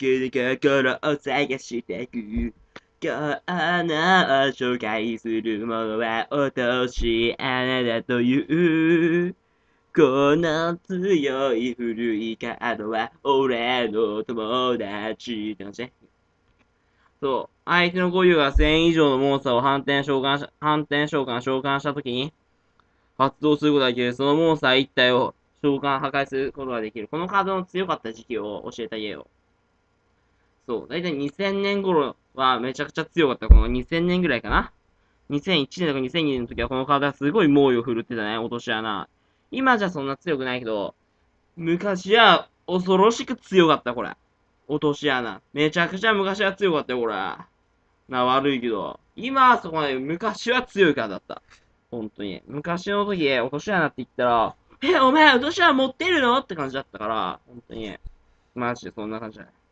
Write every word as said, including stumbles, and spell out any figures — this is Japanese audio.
く心を探してく。今日の紹介するものは落とし穴だという。この強い古いカードは俺の友達って感じね。そう。相手の語彙がせん以上のモンスターを反転召喚し、反転召喚召喚したときに発動することができる。そのモンスター一体を召喚破壊することができる。このカードの強かった時期を教えてあげよう。そう。だいたいにせんねん頃はめちゃくちゃ強かった。このにせんねんぐらいかな。にせんいちねんとかにせんにねんの時はこのカードはすごい猛威を振るってたね。落とし穴。今じゃそんな強くないけど、昔は恐ろしく強かった、これ。落とし穴。めちゃくちゃ昔は強かったよ、これ。な、悪いけど。今はそこまで昔は強いからだった。本当に。昔の時、落とし穴って言ったら、え、お前落とし穴持ってるのって感じだったから、本当に。マジでそんな感じだね。